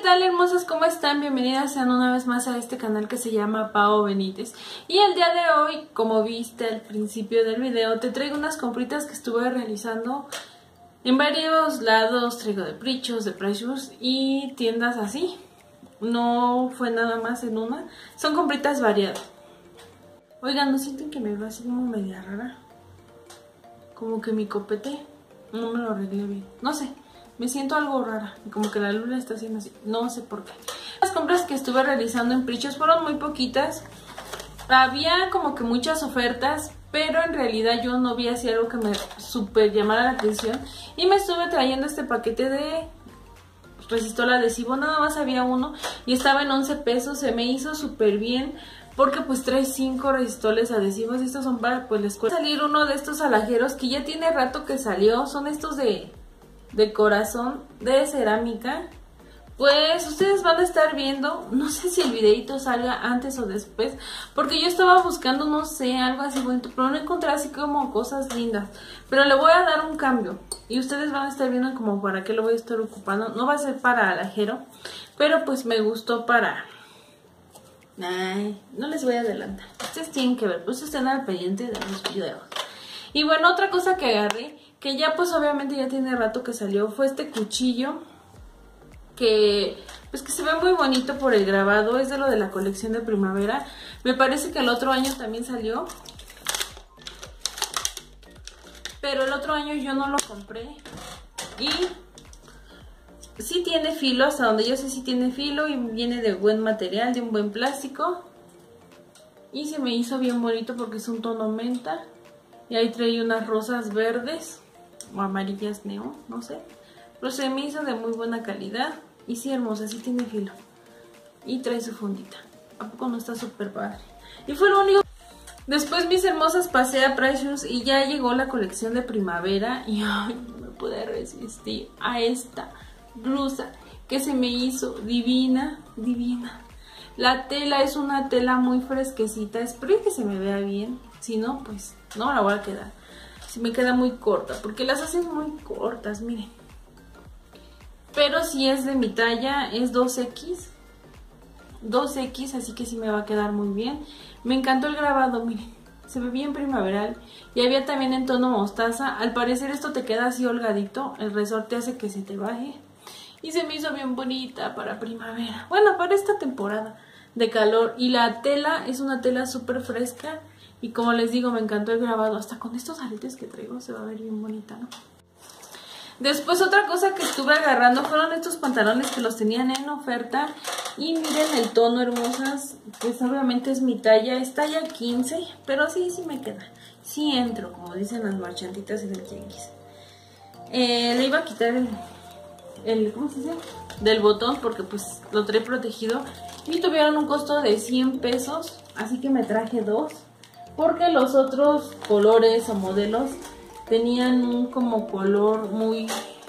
tal, hermosas? ¿Cómo están? Bienvenidas sean una vez más a este canal que se llama Pao Benítez. Y el día de hoy, como viste al principio del video, te traigo unas compritas que estuve realizando en varios lados. Traigo de Prichos, de Precious y tiendas así. No fue nada más en una. Son compritas variadas. Oigan, ¿no sienten que me veo así como media rara? Como que mi copete no me lo arreglé bien. No sé. Me siento algo rara, como que la luz la está haciendo así, no sé por qué. Las compras que estuve realizando en Prichos fueron muy poquitas. Había como que muchas ofertas, pero en realidad yo no vi así algo que me super llamara la atención. Y me estuve trayendo este paquete de resistol adhesivo, nada más había uno y estaba en 11 pesos, se me hizo súper bien. Porque pues trae 5 resistoles adhesivos. Estos son para pues les cuesta salir uno de estos alajeros que ya tiene rato que salió. Son estos de corazón de cerámica. Pues ustedes van a estar viendo, no sé si el videito salga antes o después, porque yo estaba buscando, no sé, algo así bonito, pero no encontré así como cosas lindas. Pero le voy a dar un cambio y ustedes van a estar viendo como para qué lo voy a estar ocupando. No va a ser para alajero, pero pues me gustó para... Ay, no les voy a adelantar, ustedes tienen que ver, pues estén al pendiente de los videos. Y bueno, otra cosa que agarré, que ya pues obviamente ya tiene rato que salió, fue este cuchillo que pues que se ve muy bonito por el grabado. Es de lo de la colección de primavera. Me parece que el otro año también salió, pero el otro año yo no lo compré. Y sí tiene filo, hasta donde yo sé sí tiene filo y viene de buen material, de un buen plástico. Y se me hizo bien bonito porque es un tono menta. Y ahí trae unas rosas verdes o amarillas neón, no sé. Pero se me hizo de muy buena calidad. Y sí, hermosa, sí tiene filo. Y trae su fundita. ¿A poco no está súper padre? Y fue lo único. Después, mis hermosas, pasé a Precious y ya llegó la colección de primavera. Y ay, no me pude resistir a esta blusa que se me hizo divina, divina. La tela es una tela muy fresquecita. Espero que se me vea bien. Si no, pues no me la voy a quedar. Si me queda muy corta, porque las hacen muy cortas, miren. Pero si es de mi talla, es 2X. 2X, así que sí me va a quedar muy bien. Me encantó el grabado, miren. Se ve bien primaveral. Y había también en tono mostaza. Al parecer esto te queda así holgadito. El resorte hace que se te baje. Y se me hizo bien bonita para primavera. Bueno, para esta temporada de calor. Y la tela es una tela súper fresca. Y como les digo, me encantó el grabado. Hasta con estos aretes que traigo se va a ver bien bonita, ¿no? Después otra cosa que estuve agarrando fueron estos pantalones que los tenían en oferta. Y miren el tono, hermosas. Pues obviamente es mi talla. Es talla 15. Pero sí, sí me queda. Sí entro, como dicen las marchantitas en el tianguis. Le iba a quitar el ¿cómo se dice? Del botón porque pues lo trae protegido. Y tuvieron un costo de 100 pesos. Así que me traje dos. Porque los otros colores o modelos tenían un como color muy...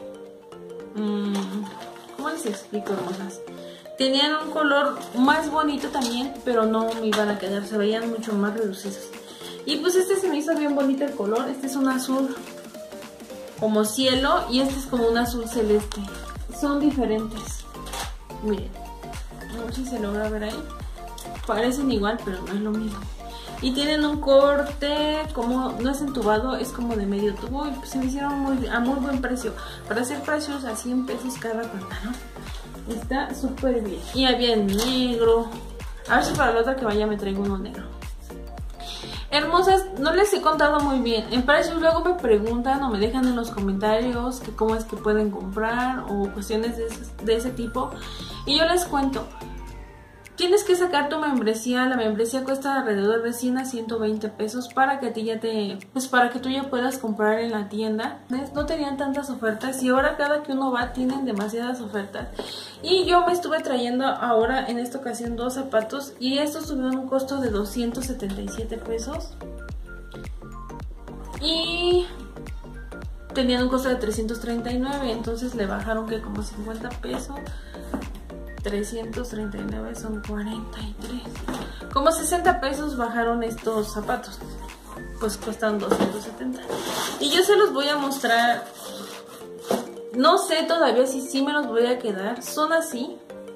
¿cómo les explico, hermosas? Tenían un color más bonito también, pero no me iban a quedar, se veían mucho más reducidos. Y pues este se me hizo bien bonito el color. Este es un azul como cielo y este es como un azul celeste. Son diferentes. Miren, no sé si se logra ver ahí. Parecen igual, pero no es lo mismo. Y tienen un corte, como no es entubado, es como de medio tubo. Y pues se me hicieron a muy buen precio. Para hacer precios a 100 pesos cada pantalón. Está súper bien. Y había en negro. A ver si para la otra que vaya me traigo uno negro. Hermosas, no les he contado muy bien. En precios luego me preguntan o me dejan en los comentarios que cómo es que pueden comprar o cuestiones de ese tipo. Y yo les cuento. Tienes que sacar tu membresía. La membresía cuesta alrededor de 100 a 120 pesos para que a ti ya pues para que tú ya puedas comprar en la tienda. No tenían tantas ofertas y ahora cada que uno va tienen demasiadas ofertas. Y yo me estuve trayendo ahora en esta ocasión dos zapatos y estos tuvieron un costo de 277 pesos. Y tenían un costo de 339, entonces le bajaron que como 50 pesos. 339 son 43. Como 60 pesos bajaron estos zapatos. Pues cuestan 270. Y yo se los voy a mostrar. No sé todavía si sí me los voy a quedar. Son así.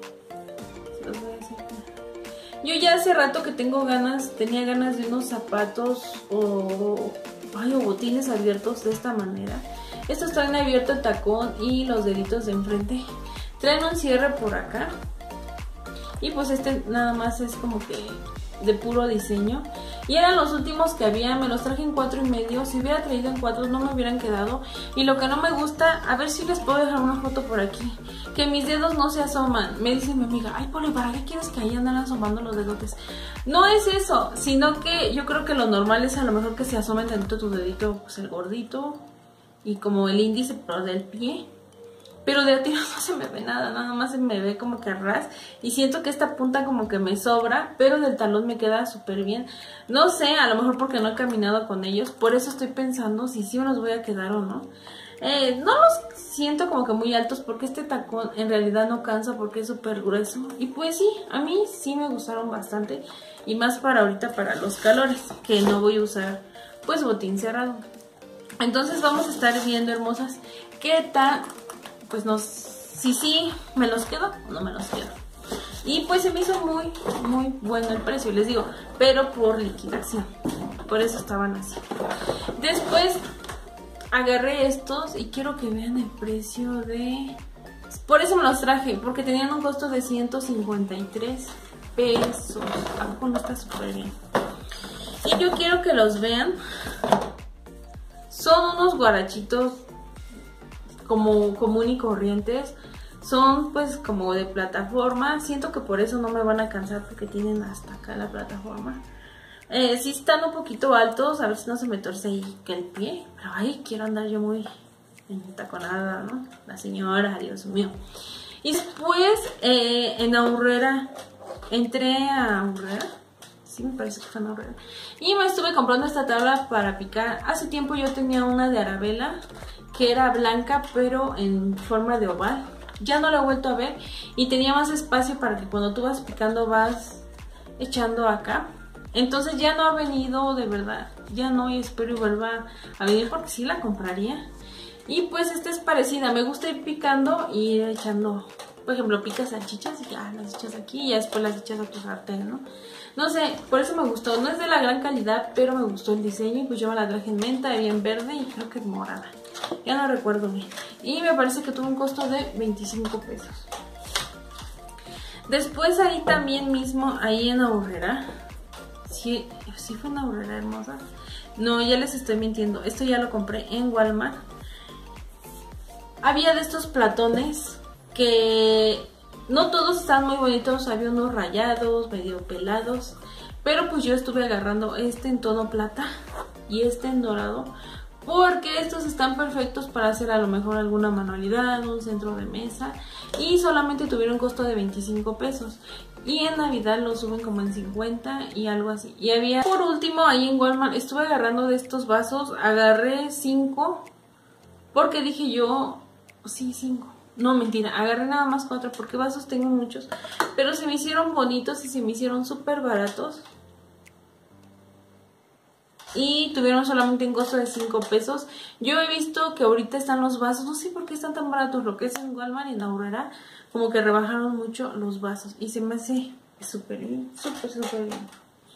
los voy a hacer. Yo ya hace rato que tenía ganas de unos zapatos o botines abiertos de esta manera. Estos traen abierto el tacón y los deditos de enfrente. Traen un cierre por acá. Y pues este nada más es como que de puro diseño. Y eran los últimos que había, me los traje en 4,5. Si hubiera traído en 4 no me hubieran quedado. Y lo que no me gusta, a ver si les puedo dejar una foto por aquí, que mis dedos no se asoman. Me dice mi amiga, ay Poli, ¿para qué quieres que ahí andan asomando los dedotes? No es eso, sino que yo creo que lo normal es a lo mejor que se asomen dentro tu dedito, pues el gordito y como el índice, pero del pie. Pero de a tiro no se me ve nada, nada más se me ve como que a ras. Y siento que esta punta como que me sobra, pero del talón me queda súper bien. No sé, a lo mejor porque no he caminado con ellos. Por eso estoy pensando si sí me los voy a quedar o no. No los siento como que muy altos porque este tacón en realidad no cansa porque es súper grueso. Y pues sí, a mí sí me gustaron bastante. Y más para ahorita, para los calores, que no voy a usar pues botín cerrado. Entonces vamos a estar viendo, hermosas, qué tal... Pues no, si me los quedo o no me los quedo. Y pues se me hizo muy bueno el precio, les digo, pero por liquidación. Por eso estaban así. Después agarré estos y quiero que vean el precio de... Por eso me los traje, porque tenían un costo de 153 pesos. Algo no está súper bien. Y yo quiero que los vean. Son unos guarachitos como común y corrientes, son pues como de plataforma. Siento que por eso no me van a cansar porque tienen hasta acá la plataforma. Sí están un poquito altos, a ver si no se me torce ahí que el pie, pero ahí quiero andar yo muy entaconada, ¿no? La señora, Dios mío. Y después en Aurrera, entré a Aurrera. Sí, me parece que fue en Aurrera. Y me estuve comprando esta tabla para picar. Hace tiempo yo tenía una de Arabella que era blanca pero en forma de oval. Ya no la he vuelto a ver y tenía más espacio para que cuando tú vas picando vas echando acá. Entonces ya no ha venido, de verdad, ya no, y espero y vuelva a venir porque sí la compraría. Y pues esta es parecida, me gusta ir picando y ir echando, por ejemplo, picas salchichas y ya las echas aquí y ya después las echas a tu sartén, ¿no? No sé, por eso me gustó, no es de la gran calidad, pero me gustó el diseño y pues yo me la traje en menta, bien verde y creo que es morada. Ya no recuerdo bien. Y me parece que tuvo un costo de 25 pesos. Después ahí también mismo, ahí en Aurrera. Sí fue en Aurrera, hermosa. No, ya les estoy mintiendo. Esto ya lo compré en Walmart. Había de estos platones que no todos están muy bonitos. Había unos rayados, medio pelados. Pero pues yo estuve agarrando este en tono plata y este en dorado, porque estos están perfectos para hacer a lo mejor alguna manualidad, un centro de mesa, y solamente tuvieron costo de 25 pesos. Y en Navidad los suben como en 50 y algo así. Y había, por último, ahí en Walmart, estuve agarrando de estos vasos, agarré 5, porque dije yo, sí, 5. No, mentira, agarré nada más 4 porque vasos tengo muchos, pero se me hicieron bonitos y se me hicieron súper baratos. Y tuvieron solamente un costo de 5 pesos. Yo he visto que ahorita están los vasos, no sé por qué están tan baratos, lo que es en Walmart y en Aurrera, como que rebajaron mucho los vasos. Y se me hace súper bien, súper bien.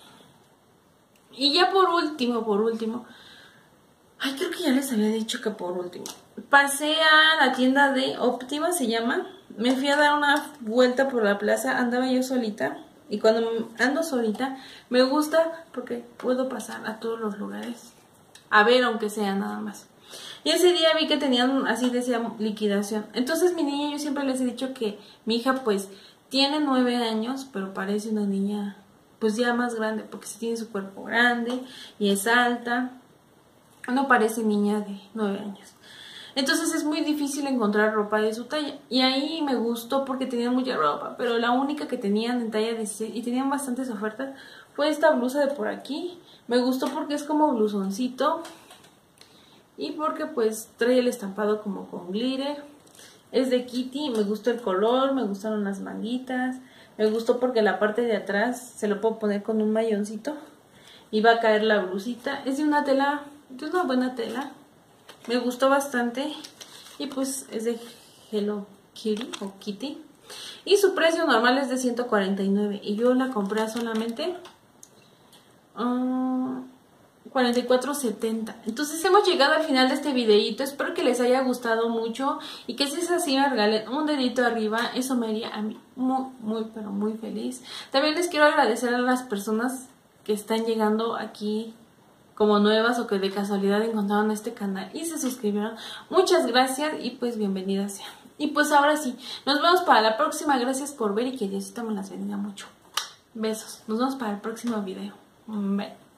Y ya por último, ay, creo que ya les había dicho que por último, pasé a la tienda de Óptima, se llama. Me fui a dar una vuelta por la plaza, andaba yo solita. Y cuando ando solita, me gusta porque puedo pasar a todos los lugares. A ver, aunque sea nada más. Y ese día vi que tenían, así decía, liquidación. Entonces mi niña, yo siempre les he dicho que mi hija pues tiene 9 años, pero parece una niña pues ya más grande, porque sí tiene su cuerpo grande y es alta. No parece niña de 9 años. Entonces es muy difícil encontrar ropa de su talla. Y ahí me gustó porque tenían mucha ropa, pero la única que tenían en talla 16 y tenían bastantes ofertas fue esta blusa de por aquí. Me gustó porque es como blusoncito y porque pues trae el estampado como con glitter. Es de Kitty, me gustó el color, me gustaron las manguitas. Me gustó porque la parte de atrás se lo puedo poner con un mayoncito y va a caer la blusita. Es de una tela, de una buena tela. Me gustó bastante y pues es de Hello Kitty o Kitty. Y su precio normal es de 149 y yo la compré a solamente 44.70. Entonces hemos llegado al final de este videito. Espero que les haya gustado mucho y que si es así me regalen un dedito arriba. Eso me haría a mí muy pero muy feliz. También les quiero agradecer a las personas que están llegando aquí como nuevas o que de casualidad encontraron este canal y se suscribieron. Muchas gracias y pues bienvenidas sean. Y pues ahora sí, nos vemos para la próxima. Gracias por ver y que Diosito me las bendiga mucho. Besos. Nos vemos para el próximo video. Bye.